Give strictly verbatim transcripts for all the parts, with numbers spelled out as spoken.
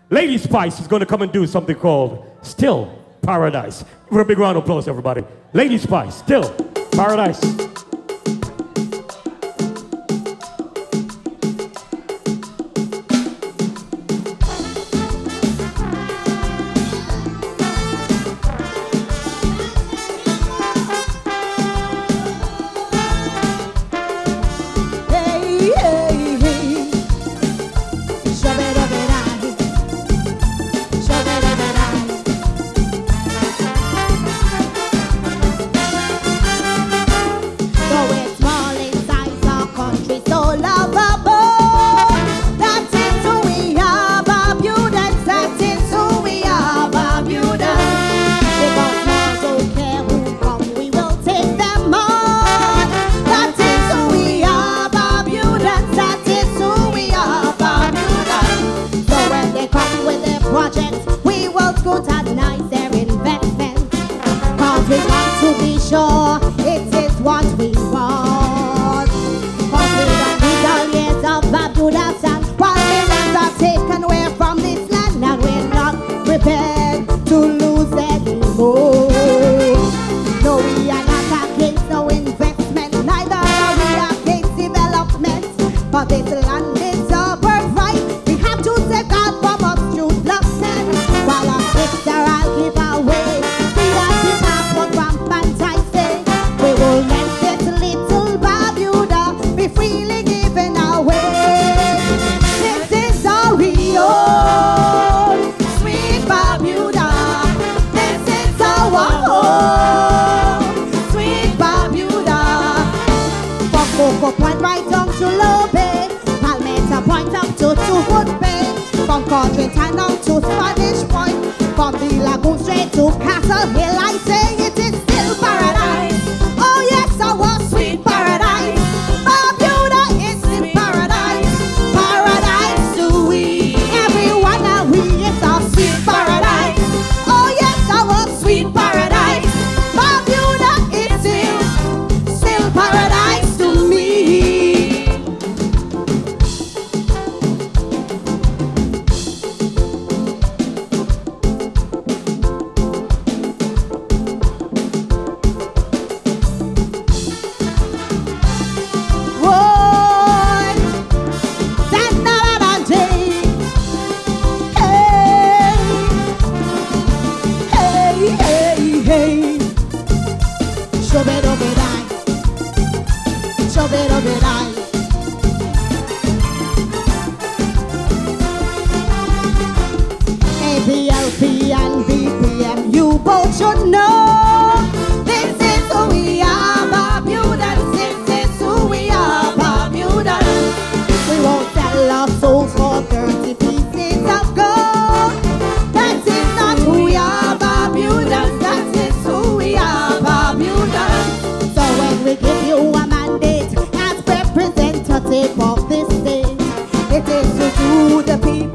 Lady Spice is going to come and do something called Still Paradise. For a big round of applause, everybody. Lady Spice, Still Paradise.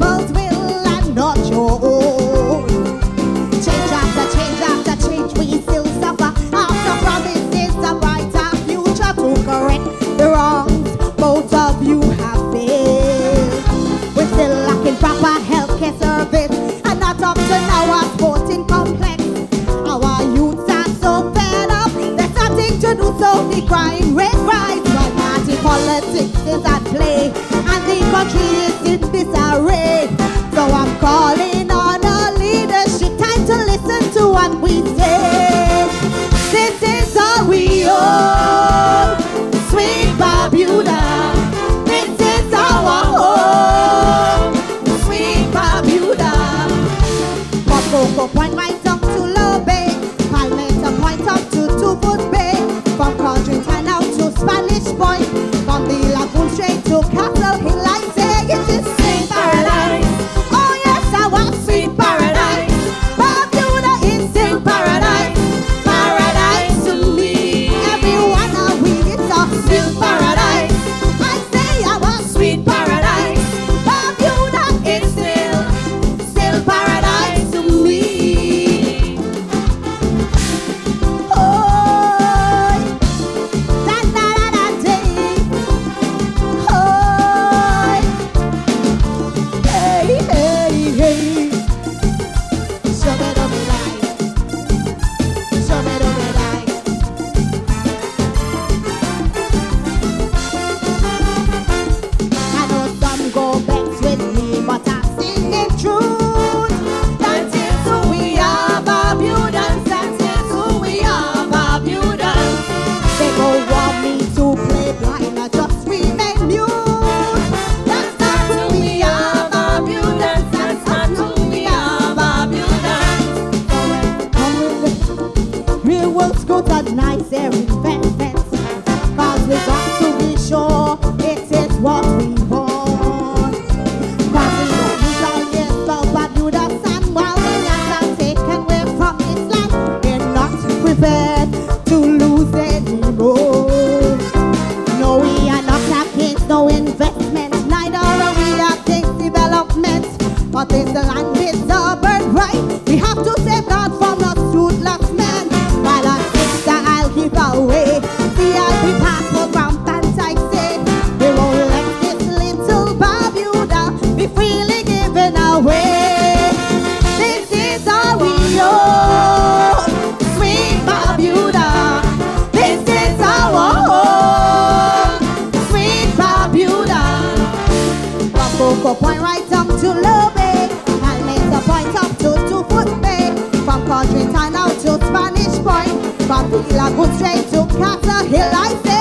Change after change after change we land is our birthright. We have to safeguard from the ruthless men. While our sister I'll give away V I P passport from Pantai State. We won't let this little Barbuda be freely given away. This is all we own, sweet Barbuda. This is our home, sweet Barbuda. From Coco Point right up to Low Bay, and later point up to Two Foot Bay. From Country Town out to Spanish Point, from Villa Good straight to Castle Hill, I say.